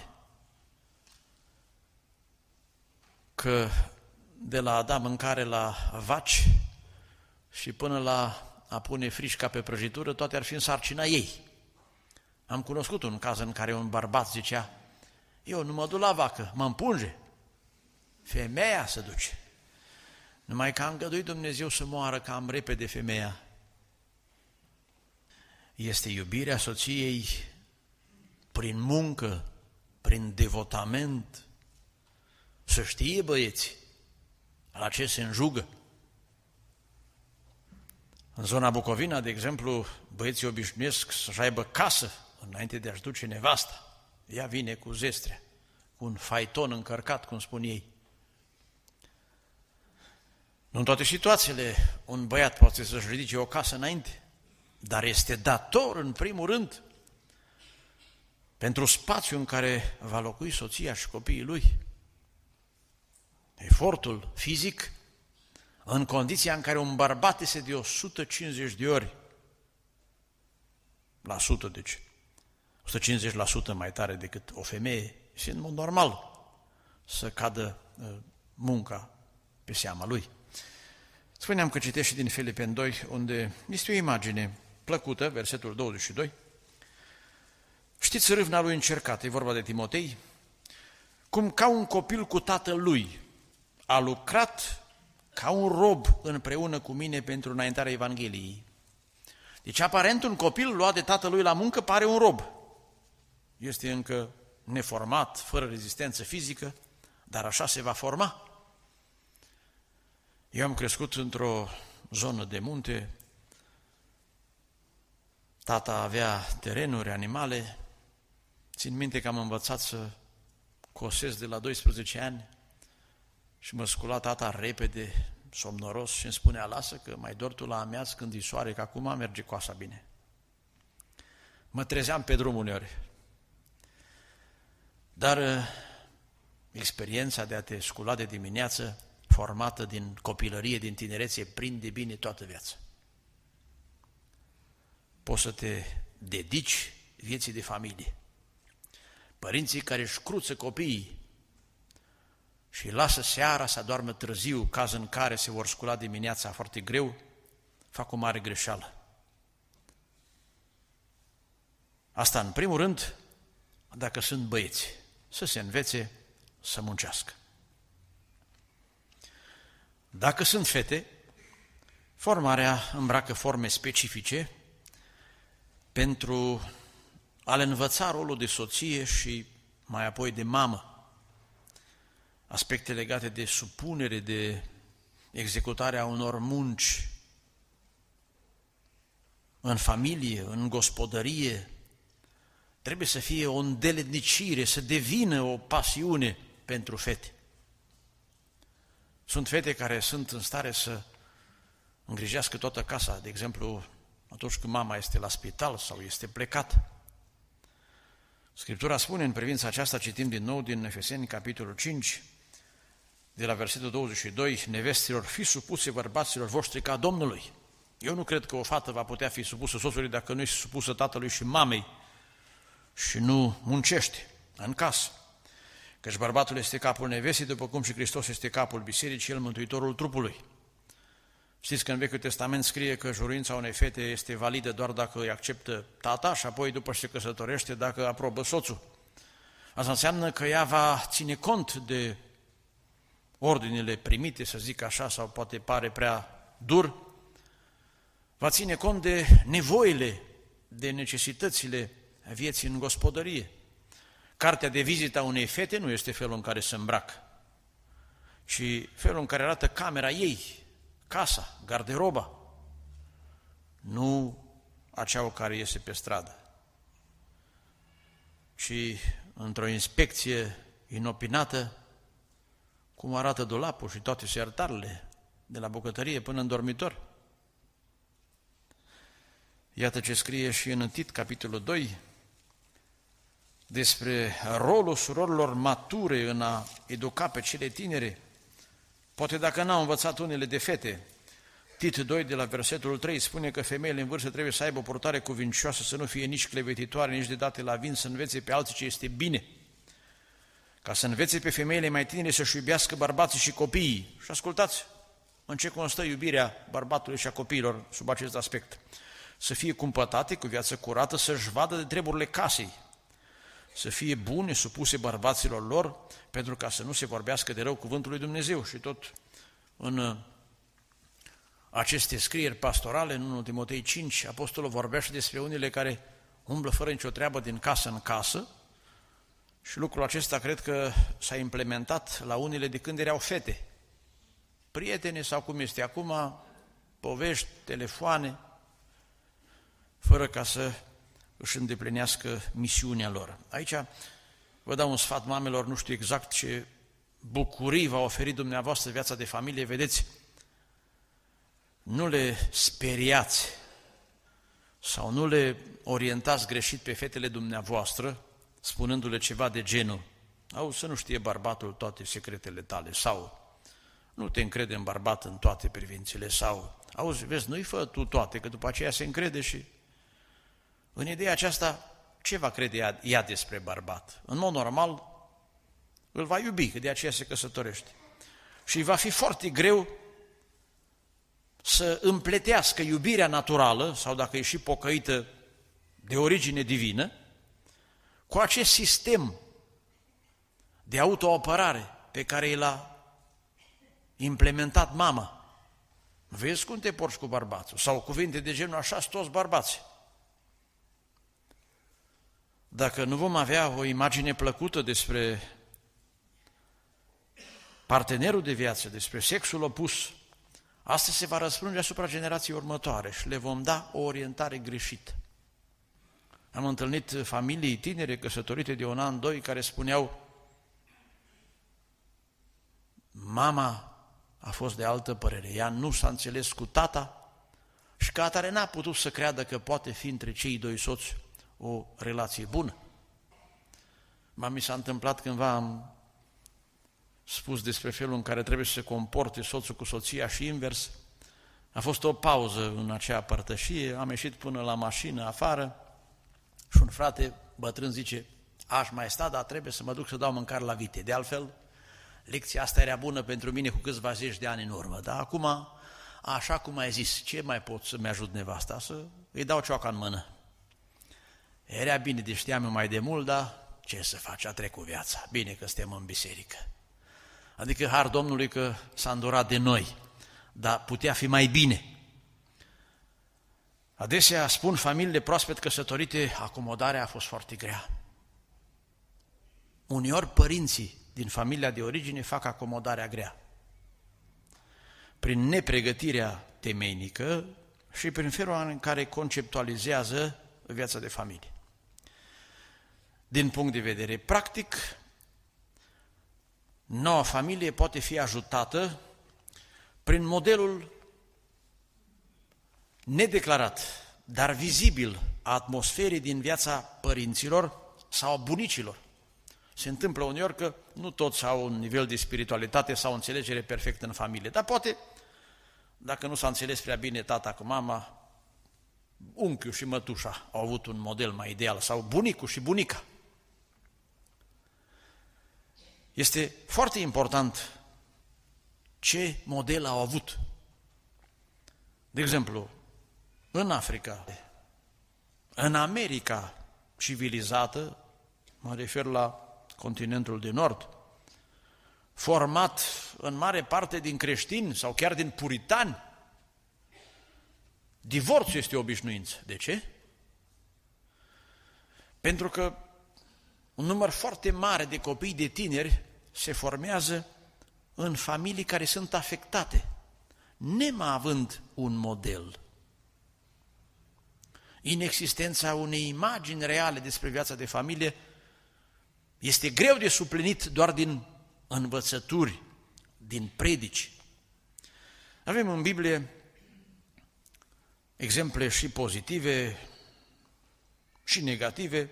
Că de la a da mâncare la vaci și până la a pune frișca pe prăjitură, toate ar fi în sarcina ei. Am cunoscut un caz în care un bărbat zicea, eu nu mă duc la vacă, mă împunge. Femeia se duce. Numai că a îngăduit Dumnezeu să moară cam repede femeia. Este iubirea soției prin muncă, prin devotament. Să știe băieți la ce se înjugă. În zona Bucovina, de exemplu, băieții obișnuiesc să-și aibă casă înainte de a-și duce nevasta. Ea vine cu zestrea, cu un faiton încărcat, cum spun ei. Nu în toate situațiile un băiat poate să-și ridice o casă înainte, dar este dator, în primul rând, pentru spațiul în care va locui soția și copiii lui. Efortul fizic, în condiția în care un bărbat este de 150 de ori, la sută, deci, 150% mai tare decât o femeie, și în mod normal să cadă munca pe seama lui. Spuneam că citești din Filipeni 2, unde este o imagine plăcută, versetul 22. Știți râvna lui încercată, e vorba de Timotei, cum ca un copil cu tatăl lui a lucrat ca un rob împreună cu mine pentru înaintarea Evangheliei. Deci aparent un copil luat de tatălui la muncă pare un rob. Este încă neformat, fără rezistență fizică, dar așa se va forma. Eu am crescut într-o zonă de munte, tata avea terenuri, animale, țin minte că am învățat să cosesc de la 12 ani și mă scula tata repede, somnoros, și îmi spunea, lasă că mai dor tu la amiaz când e soare, că acum merge coasa bine. Mă trezeam pe drum uneori. Dar experiența de a te scula de dimineață, formată din copilărie, din tinerețe, prinde bine toată viața. Poți să te dedici vieții de familie. Părinții care își cruță copiii și îi lasă seara să doarmă târziu, caz în care se vor scula dimineața foarte greu, fac o mare greșeală. Asta în primul rând, dacă sunt băieți, să se învețe să muncească. Dacă sunt fete, formarea îmbracă forme specifice pentru a le învăța rolul de soție și mai apoi de mamă. Aspecte legate de supunere, de executarea unor munci în familie, în gospodărie, trebuie să fie o îndeletnicire, să devină o pasiune pentru fete. Sunt fete care sunt în stare să îngrijească toată casa, de exemplu, atunci când mama este la spital sau este plecată. Scriptura spune în privința aceasta, citim din nou din Efeseni, capitolul 5, de la versetul 22, nevestilor, fiți supuse bărbaților voștri ca Domnului. Eu nu cred că o fată va putea fi supusă soțului dacă nu este supusă tatălui și mamei și nu muncește în casă. Căci bărbatul este capul nevestii, după cum și Hristos este capul bisericii, el mântuitorul trupului. Știți că în Vechiul Testament scrie că juruința unei fete este validă doar dacă îi acceptă tata și apoi după ce se căsătorește dacă aprobă soțul. Asta înseamnă că ea va ține cont de ordinele primite, să zic așa, sau poate pare prea dur, va ține cont de nevoile, de necesitățile vieții în gospodărie. Cartea de vizită a unei fete nu este felul în care se îmbracă. și felul în care arată camera ei, casa, garderoba, nu aceea care iese pe stradă. Și într-o inspecție inopinată, cum arată dulapul și toate sertarele, de la bucătărie până în dormitor. Iată ce scrie și în Tit, capitolul 2, despre rolul surorilor mature în a educa pe cele tinere. Poate dacă n-au învățat unele de fete, Tit 2 de la versetul 3 spune că femeile în vârstă trebuie să aibă o purtare cuvincioasă, să nu fie nici clevetitoare, nici de date la vin, să învețe pe alții ce este bine, ca să învețe pe femeile mai tinere să-și iubească bărbații și copiii. Și ascultați în ce constă iubirea bărbatului și a copiilor sub acest aspect. Să fie cumpătate, cu viață curată, să-și vadă de treburile casei, să fie bune, supuse bărbaților lor, pentru ca să nu se vorbească de rău cuvântul lui Dumnezeu. Și tot în aceste scrieri pastorale, în 1 Timotei 5, apostolul vorbește despre unele care umblă fără nicio treabă din casă în casă și lucrul acesta cred că s-a implementat la unele de când erau fete. Prietene sau cum este acum, povești, telefoane, fără ca să își îndeplinească misiunea lor. Aici vă dau un sfat mamelor, nu știu exact ce bucurii va oferi dumneavoastră viața de familie, vedeți, nu le speriați sau nu le orientați greșit pe fetele dumneavoastră, spunându-le ceva de genul, auzi, să nu știe bărbatul toate secretele tale, sau nu te încrede în bărbat în toate privințele, sau auzi, vezi, nu-i fă tu toate, că după aceea se încrede și în ideea aceasta, ce va crede ea despre bărbat? În mod normal, îl va iubi, că de aceea se căsătorește. Și va fi foarte greu să împletească iubirea naturală, sau dacă e și pocăită de origine divină, cu acest sistem de autoapărare pe care l-a implementat mama. Vezi cum te porți cu bărbatul? Sau cuvinte de genul, așa sunt toți bărbații. Dacă nu vom avea o imagine plăcută despre partenerul de viață, despre sexul opus, asta se va răspunde asupra generației următoare și le vom da o orientare greșită. Am întâlnit familii tinere căsătorite de 1 an, 2, care spuneau, mama a fost de altă părere, ea nu s-a înțeles cu tata și ca atare n-a putut să creadă că poate fi între cei doi soți o relație bună. Mi s-a întâmplat cândva, am spus despre felul în care trebuie să se comporte soțul cu soția și invers. A fost o pauză în acea părtășie, am ieșit până la mașină afară și un frate bătrân zice, aș mai sta, dar trebuie să mă duc să dau mâncare la vite. De altfel, lecția asta era bună pentru mine cu câțiva zeci de ani în urmă, dar acum, așa cum ai zis, ce mai pot să-mi ajut nevasta? Să îi dau cioaca în mână. Era bine de știam eu mai de mult, dar ce să faci, a trecut viața, bine că suntem în biserică. Adică har Domnului că s-a îndurat de noi, dar putea fi mai bine. Adesea spun familiile proaspăt căsătorite, acomodarea a fost foarte grea. Uneori părinții din familia de origine fac acomodarea grea. Prin nepregătirea temeinică și prin felul în care conceptualizează viața de familie. Din punct de vedere practic, noua familie poate fi ajutată prin modelul nedeclarat, dar vizibil a atmosferei din viața părinților sau a bunicilor. Se întâmplă uneori că nu toți au un nivel de spiritualitate sau o înțelegere perfectă în familie, dar poate, dacă nu s-a înțeles prea bine tata cu mama, unchiul și mătușa au avut un model mai ideal, sau bunicul și bunica. Este foarte important ce model au avut. De exemplu, în Africa, în America civilizată, mă refer la continentul de nord, format în mare parte din creștini sau chiar din puritani, divorțul este o obișnuință. De ce? Pentru că un număr foarte mare de copii, de tineri, se formează în familii care sunt afectate, nemai având un model. Inexistența unei imagini reale despre viața de familie este greu de suplinit doar din învățături, din predici. Avem în Biblie exemple și pozitive și negative.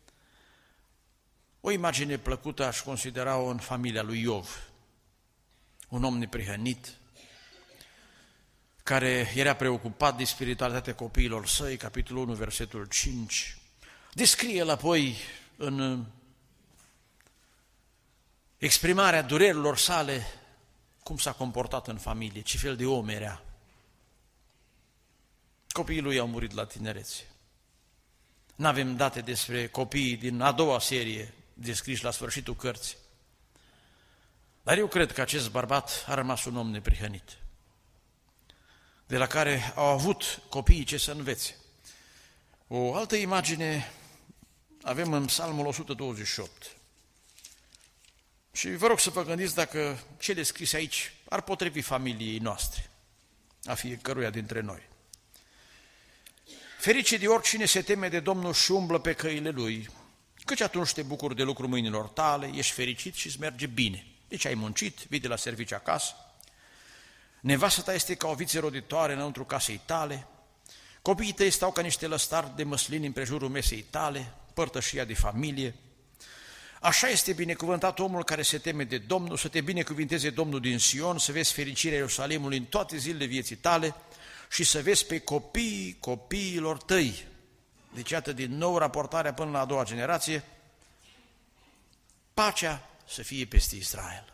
O imagine plăcută aș considera-o în familia lui Iov, un om neprihănit, care era preocupat de spiritualitatea copiilor săi, capitolul 1, versetul 5. Descrie el apoi în exprimarea durerilor sale cum s-a comportat în familie, ce fel de om era. Copiii lui au murit la tinerețe. N-avem date despre copiii din a doua serie descriși la sfârșitul cărții. Dar eu cred că acest bărbat a rămas un om neprihănit, de la care au avut copiii ce să învețe. O altă imagine avem în Psalmul 128. Și vă rog să vă gândiți dacă cele scrise aici ar potrivi familiei noastre, a fiecăruia dintre noi. Ferice de oricine se teme de Domnul și umblă pe căile Lui, căci atunci te bucuri de lucrul mâinilor tale, ești fericit și îți merge bine. Deci ai muncit, vii de la serviciu acasă, nevastă ta este ca o viță roditoare înăuntru casei tale, copiii tăi stau ca niște lăstari de măslini împrejurul mesei tale, părtășia de familie. Așa este binecuvântat omul care se teme de Domnul, să te binecuvinteze Domnul din Sion, să vezi fericirea Ierusalimului în toate zilele vieții tale și să vezi pe copiii copiilor tăi. Deci iată din nou raportarea până la a doua generație, pacea să fie peste Israel.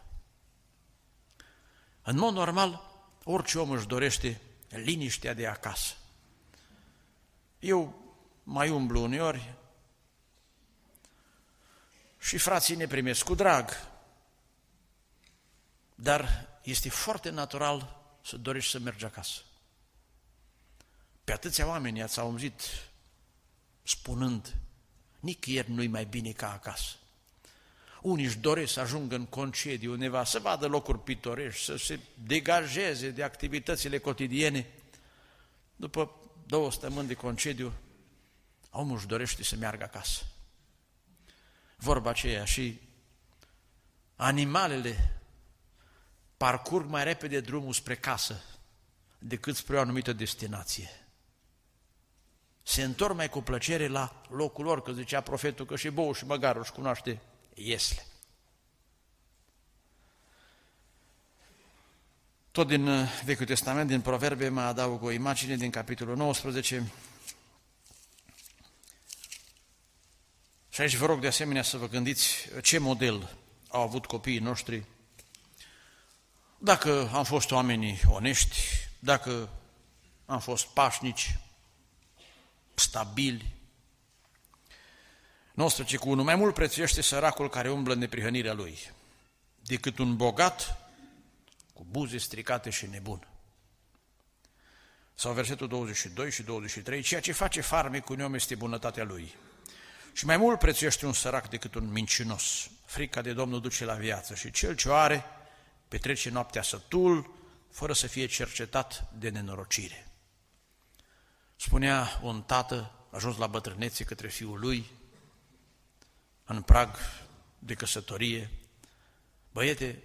În mod normal, orice om își dorește liniștea de acasă. Eu mai umblu uneori și frații ne primesc cu drag, dar este foarte natural să dorești să mergi acasă. Pe atâția oameni ați auzit spunând, nicăieri nu-i mai bine ca acasă. Unii își doresc să ajungă în concediu undeva, să vadă locuri pitorești, să se degajeze de activitățile cotidiene. După 2 săptămâni de concediu, omul își dorește să meargă acasă. Vorba aceea și animalele parcurg mai repede drumul spre casă decât spre o anumită destinație. Se întorc mai cu plăcere la locul lor, că zicea profetul că și boul și măgarul își cunoaște iesle. Tot din Vechiul Testament, din Proverbe, mai adaug o imagine din capitolul 19. Și aici vă rog de asemenea să vă gândiți ce model au avut copiii noștri, dacă am fost oameni onești, dacă am fost pașnici, stabili. Nostru ce cu unul mai mult prețuiește săracul care umblă în neprihănirea lui, decât un bogat cu buze stricate și nebun. Sau versetul 22 și 23, ceea ce face farmecul un om este bunătatea lui. Și mai mult prețuiește un sărac decât un mincinos. Frica de Domnul duce la viață și cel ce o are petrece noaptea sătul, fără să fie cercetat de nenorocire. Spunea un tată ajuns la bătrânețe către fiul lui, în prag de căsătorie, băiete,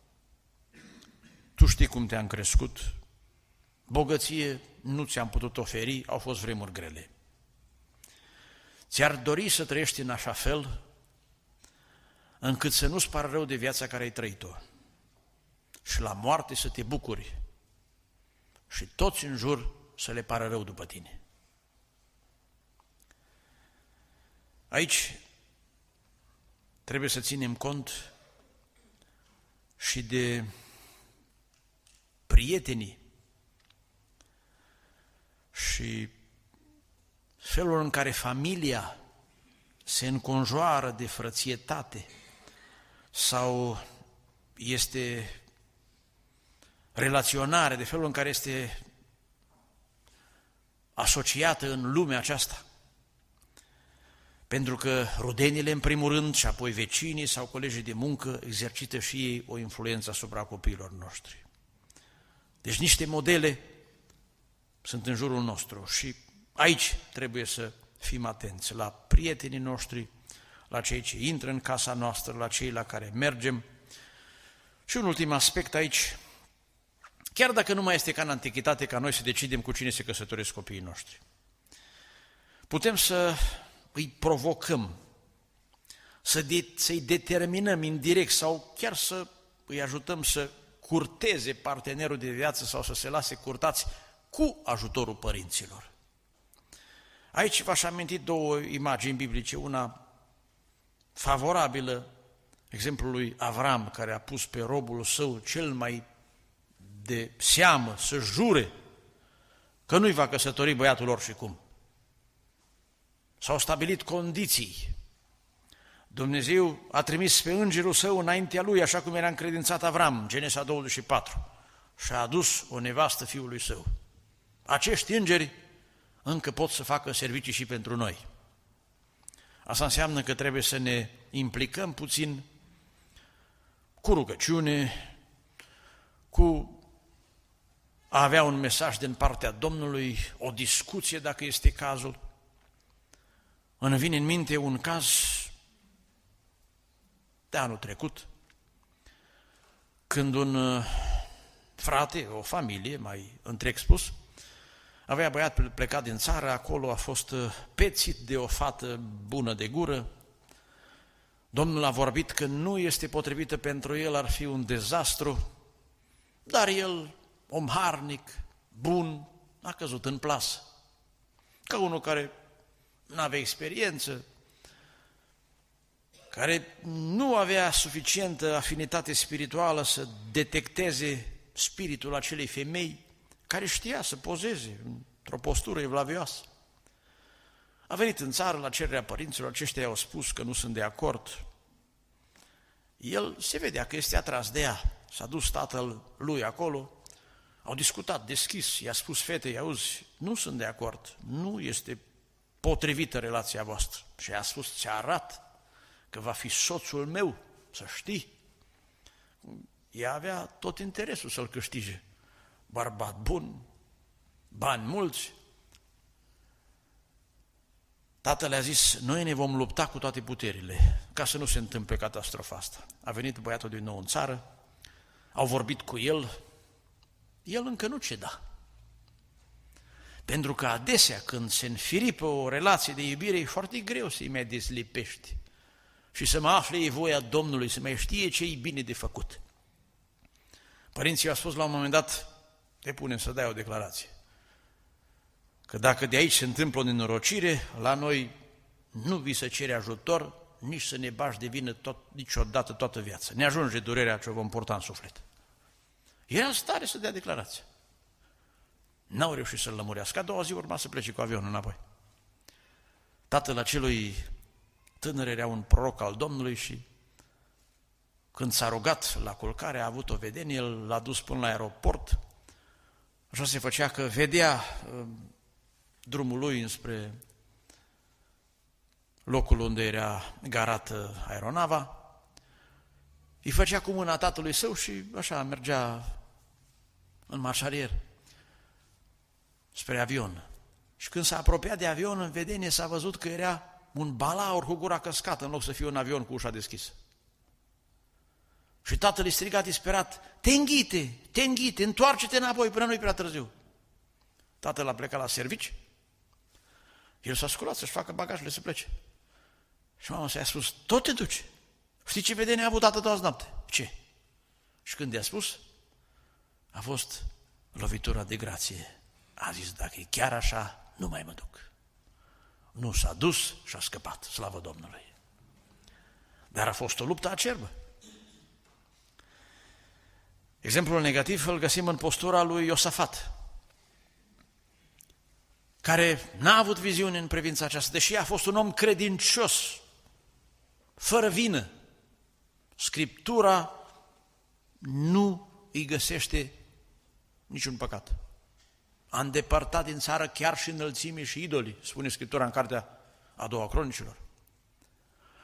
tu știi cum te-am crescut, bogăție nu ți-am putut oferi, au fost vremuri grele. Ți-ar dori să trăiești în așa fel încât să nu-ți pară rău de viața care ai trăit-o și la moarte să te bucuri și toți în jur să le pară rău după tine. Aici trebuie să ținem cont și de prietenii și felul în care familia se înconjoară de frățietate sau este relaționare, de felul în care este asociată în lumea aceasta. pentru că rudenile în primul rând și apoi vecinii sau colegii de muncă exercită și ei o influență asupra copiilor noștri. Deci niște modele sunt în jurul nostru și aici trebuie să fim atenți la prietenii noștri, la cei ce intră în casa noastră, la cei la care mergem. Și un ultim aspect aici, chiar dacă nu mai este ca în antichitate ca noi să decidem cu cine se căsătoresc copiii noștri, putem să îi provocăm, să-i determinăm indirect sau chiar să îi ajutăm să curteze partenerul de viață sau să se lase curtați cu ajutorul părinților. Aici v-aș aminti două imagini biblice, una favorabilă, exemplul lui Avram, care a pus pe robul său cel mai de seamă să jure că nu-i va căsători băiatul oricum. S-au stabilit condiții. Dumnezeu a trimis pe îngerul său înaintea lui, așa cum era încredințat Avram, Genesa 24, și a adus o nevastă fiului său. Acești îngeri încă pot să facă servicii și pentru noi. Asta înseamnă că trebuie să ne implicăm puțin cu rugăciune, cu a avea un mesaj din partea Domnului, o discuție dacă este cazul. Îmi vine în minte un caz de anul trecut, când un frate, o familie, mai întreg spus, avea băiat plecat din țară, acolo a fost pețit de o fată bună de gură. Domnul a vorbit că nu este potrivită pentru el, ar fi un dezastru, dar el, om harnic, bun, a căzut în plasă. Ca unul care nu avea experiență, care nu avea suficientă afinitate spirituală să detecteze spiritul acelei femei, care știa să pozeze într-o postură evlavioasă. A venit în țară la cererea părinților, aceștia i-au spus că nu sunt de acord. El se vedea că este atras de ea. S-a dus tatăl lui acolo, au discutat deschis, i-a spus fetei, auzi, nu sunt de acord, nu este potrivită relația voastră. Și i-a spus, ți arăt că va fi soțul meu, să știi. Ea avea tot interesul să-l câștige. Bărbat bun, bani mulți. Tatăl a zis, noi ne vom lupta cu toate puterile ca să nu se întâmple catastrofa asta. A venit băiatul din nou în țară, au vorbit cu el, el încă nu ceda. Pentru că adesea când se înfiripă o relație de iubire e foarte greu să-i mai dezlipești și să mai afle voia Domnului, să mai știe ce e bine de făcut. Părinții au spus la un moment dat, te punem să dai o declarație, că dacă de aici se întâmplă o nenorocire, la noi nu vi să cere ajutor, nici să ne bași de vină niciodată toată viața. Ne ajunge durerea ce o vom purta în suflet. Era în stare să dea declarație. N-au reușit să-l lămurească. A doua zi urma să plece cu avionul înapoi. Tatăl acelui tânăr era un proroc al Domnului și când s-a rugat la culcare, a avut o vedenie, el l-a dus până la aeroport. Așa se făcea că vedea drumul lui înspre locul unde era garată aeronava, îi făcea cu mâna tatălui său și așa mergea în marșarier spre avion. Și când s-a apropiat de avion, în vedenie s-a văzut că era un balaur cu gura căscată în loc să fie un avion cu ușa deschisă. Și tatăl îi striga disperat, te înghite, întoarce-te înapoi până nu-i prea târziu. Tatăl a plecat la servici, el s-a sculat să-și facă bagajele să plece. Și mama s-a spus, tot te duci. Știi ce vedenie a avut tată azi noapte? Ce? Și când i-a spus, a fost lovitura de grație. A zis, dacă e chiar așa, nu mai mă duc. Nu s-a dus și a scăpat, slavă Domnului. Dar a fost o luptă acerbă. Exemplul negativ îl găsim în postura lui Iosafat, care n-a avut viziune în privința aceasta, deși a fost un om credincios, fără vină. Scriptura nu îi găsește niciun păcat. A îndepărtat din țară chiar și înălțime și idoli, spune Scriptura în cartea a doua Cronicilor.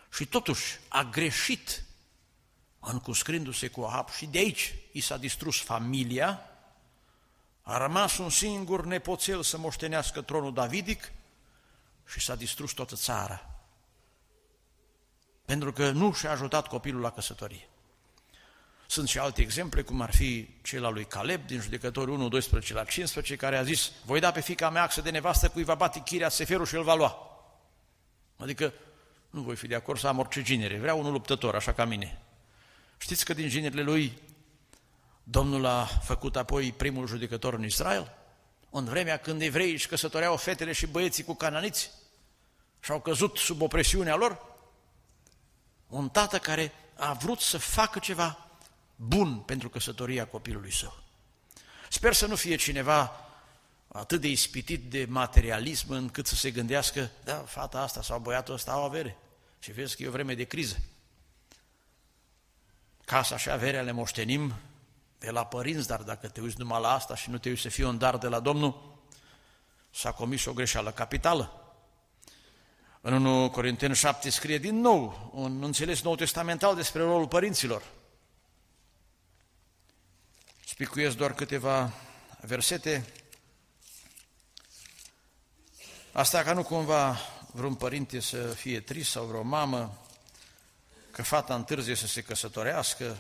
și totuși a greșit încuscrindu-se cu Ahab și de aici i s-a distrus familia, a rămas un singur nepoțel să moștenească tronul davidic și s-a distrus toată țara, pentru că nu și-a ajutat copilul la căsătorie. Sunt și alte exemple, cum ar fi cel al lui Caleb, din Judecători 1, 12 la 15, care a zis: voi da pe fiica mea axă de nevastă cui va bate Chiriat Seferul și îl va lua. Adică nu voi fi de acord să am orice ginere, vreau unul luptător, așa ca mine. Știți că din ginerile lui Domnul a făcut apoi primul judecător în Israel? În vremea când evreii își căsătoreau fetele și băieții cu cananiți și au căzut sub opresiunea lor, un tată care a vrut să facă ceva bun pentru căsătoria copilului său. Sper să nu fie cineva atât de ispitit de materialism încât să se gândească: da, fata asta sau băiatul ăsta au avere și vezi că e o vreme de criză. Casa și averea le moștenim de la părinți, dar dacă te uiți numai la asta și nu te uiți să fie un dar de la Domnul, s-a comis o greșeală capitală. În 1 Corinteni 7 scrie din nou un înțeles nou testamental despre rolul părinților. Spicuiesc doar câteva versete. Asta ca nu cumva vreun părinte să fie trist sau vreo mamă că fata întârzie să se căsătorească.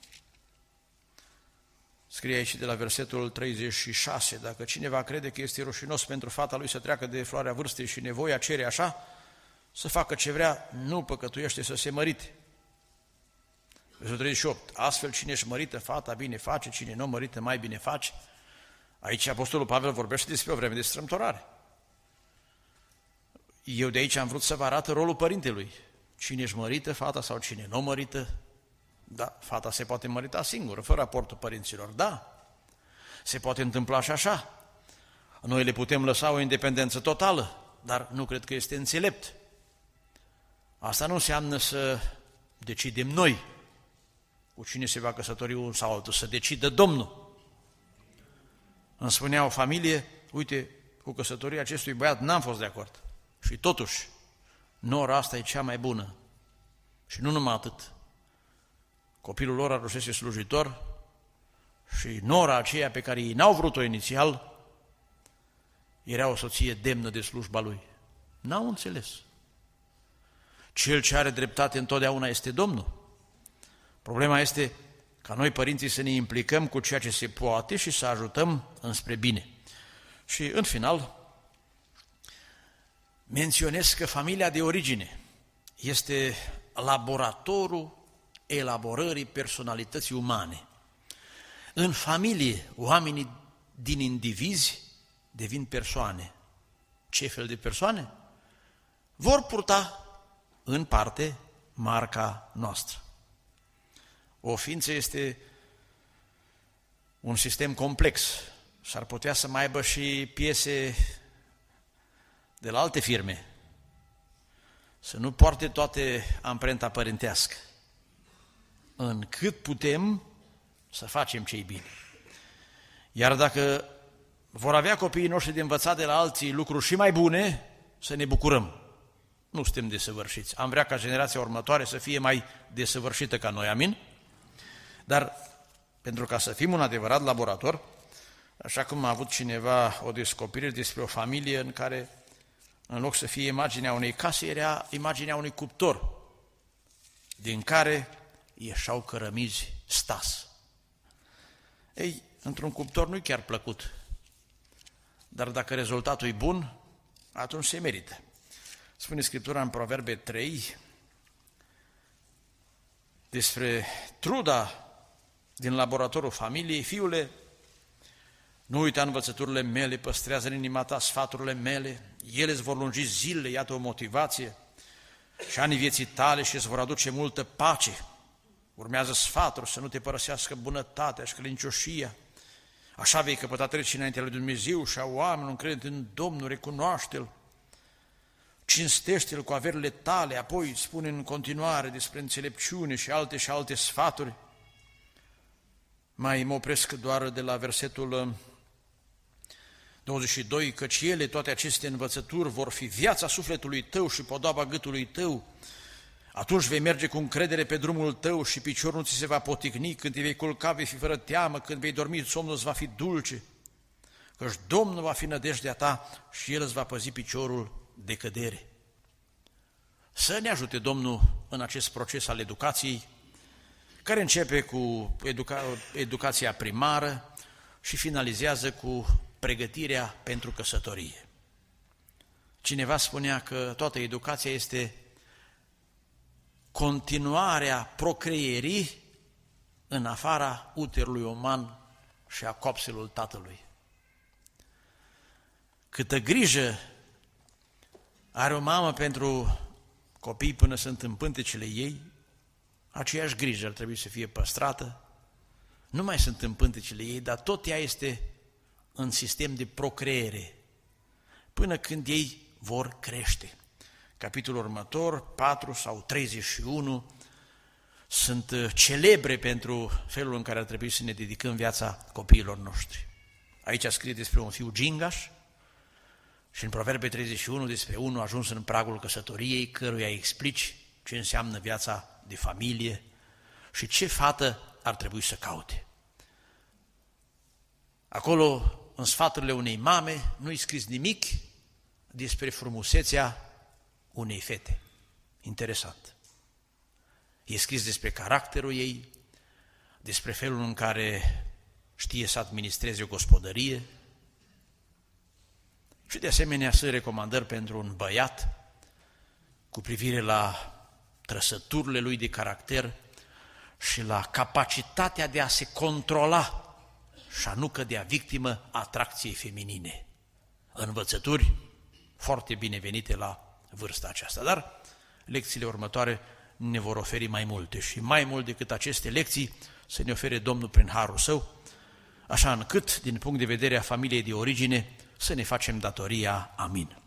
Scrie aici de la versetul 36: dacă cineva crede că este rușinos pentru fata lui să treacă de floarea vârstei și nevoia cere așa, să facă ce vrea, nu păcătuiește să se mărite. Versetul 38: astfel cine își mărită fata bine face, cine nu mărită mai bine face. Aici Apostolul Pavel vorbește despre o vreme de strâmtorare. Eu de aici am vrut să vă arăt rolul părintelui. Cine își mărită fata sau cine nu mărită, da, fata se poate mărita singură, fără aportul părinților, da, se poate întâmpla și așa. Noi le putem lăsa o independență totală, dar nu cred că este înțelept. Asta nu înseamnă să decidem noi cu cine se va căsători unul sau altul, să decidă Domnul. Îmi spunea o familie: uite, cu căsătoria acestui băiat n-am fost de acord. Și totuși, nora asta e cea mai bună. Și nu numai atât. Copilul lor ajunsese slujitor și nora aceea pe care ei n-au vrut-o inițial era o soție demnă de slujba lui. N-au înțeles. Cel ce are dreptate întotdeauna este Domnul. Problema este ca noi, părinții, să ne implicăm cu ceea ce se poate și să ajutăm înspre bine. Și în final menționez că familia de origine este laboratorul elaborării personalității umane. În familie, oamenii din indivizi devin persoane. Ce fel de persoane? Vor purta în parte marca noastră. O ființă este un sistem complex. S-ar putea să mai aibă și piese de la alte firme, să nu poarte toate amprenta părintească, încât putem să facem ce-i bine. Iar dacă vor avea copiii noștri de învățat de la alții lucruri și mai bune, să ne bucurăm. Nu suntem desăvârșiți. Am vrea ca generația următoare să fie mai desăvârșită ca noi, amin? Dar pentru ca să fim un adevărat laborator, așa cum a avut cineva o descoperire despre o familie în care, în loc să fie imaginea unei case, era imaginea unui cuptor, din care ieșeau cărămizi stas. Ei, într-un cuptor nu-i chiar plăcut, dar dacă rezultatul e bun, atunci se merită. Spune Scriptura în Proverbe 3 despre truda din laboratorul familiei: fiule, nu uita învățăturile mele, păstrează în inima ta sfaturile mele, ele îți vor lungi zilele, iată o motivație, și anii vieții tale și îți vor aduce multă pace. Urmează sfaturi, să nu te părăsească bunătatea și credincioșia. Așa vei căpăta trece înaintea lui Dumnezeu și a oamenilor, încrede în Domnul, recunoaște-L, cinstește-L cu averile tale. Apoi spune în continuare despre înțelepciune și alte sfaturi. Mai mă opresc doar de la versetul 22, căci ele, toate aceste învățături, vor fi viața sufletului tău și podoaba gâtului tău. Atunci vei merge cu încredere pe drumul tău și piciorul nu ți se va poticni, când te vei culca vei fi fără teamă, când vei dormi somnul îți va fi dulce, căci Domnul va fi nădejdea ta și El îți va păzi piciorul de cădere. Să ne ajute Domnul în acest proces al educației, care începe cu educația primară și finalizează cu pregătirea pentru căsătorie. Cineva spunea că toată educația este continuarea procreierii în afara uterului uman și a copselul tatălui. Câtă grijă are o mamă pentru copii până sunt în pântecele ei, aceeași grijă ar trebui să fie păstrată. Nu mai sunt în pântecele ei, dar tot ea este în sistem de procreere, până când ei vor crește. Capitolul următor, 4 sau 31, sunt celebre pentru felul în care ar trebui să ne dedicăm viața copiilor noștri. Aici scrie despre un fiu gingaș și în Proverbe 31 despre unul ajuns în pragul căsătoriei, căruia îi explici ce înseamnă viața de familie și ce fată ar trebui să caute. Acolo, în sfaturile unei mame, nu-i scris nimic despre frumusețea unei fete. Interesant. E scris despre caracterul ei, despre felul în care știe să administreze o gospodărie și de asemenea sunt recomandări pentru un băiat cu privire la trăsăturile lui de caracter și la capacitatea de a se controla și a nu cădea victimă atracției feminine. Învățături foarte binevenite la vârsta aceasta, dar lecțiile următoare ne vor oferi mai multe și mai mult decât aceste lecții să ne ofere Domnul prin harul Său, așa încât, din punct de vedere a familiei de origine, să ne facem datoria. Amin.